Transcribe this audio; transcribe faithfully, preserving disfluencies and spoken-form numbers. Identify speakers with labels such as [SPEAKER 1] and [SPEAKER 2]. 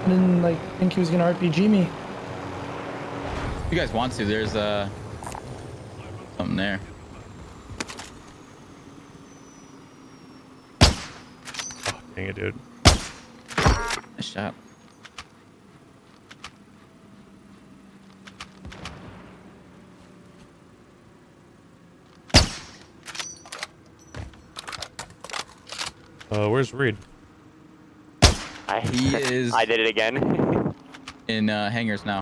[SPEAKER 1] didn't like think he was gonna R P G me.
[SPEAKER 2] If you guys want to, there's uh something there.
[SPEAKER 3] Oh, dang it, dude.
[SPEAKER 2] Nice shot.
[SPEAKER 3] Uh, where's Reed?
[SPEAKER 4] I,
[SPEAKER 2] He is
[SPEAKER 4] I did it again.
[SPEAKER 2] in uh, hangars now.